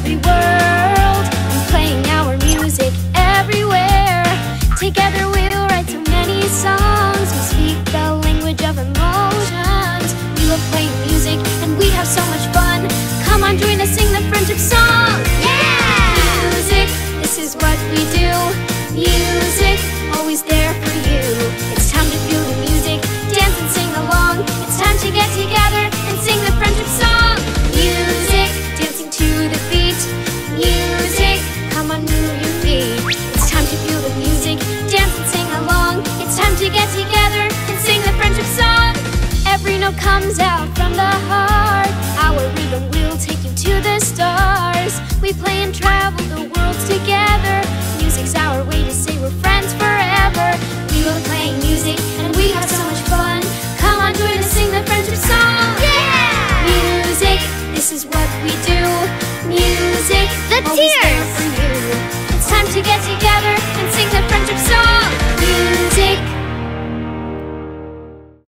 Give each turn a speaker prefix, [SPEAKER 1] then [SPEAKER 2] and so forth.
[SPEAKER 1] every world and playing our music everywhere. Together we'll write so many songs. We speak the language of emotions. We love playing music and we have so much fun. Come on, join us, sing the friendship song. Yeah! Music, this is what we do. Music, always there for you. It's time to feel the music, dance and sing along. It's time to get together and sing the friendship song. Music, dancing to the beat. Music, come on, move your feet. It's time to feel the music, dance and sing along. It's time to get together and sing the friendship song. Every note comes out from the heart. Our rhythm will take you to the stars. We play and travel the worlds together. Music's our way to say we're friends forever. We love playing music and we have so much fun. Come on, join us, sing the friendship song. Yeah! Music, this is what we do. Music,
[SPEAKER 2] Let's hear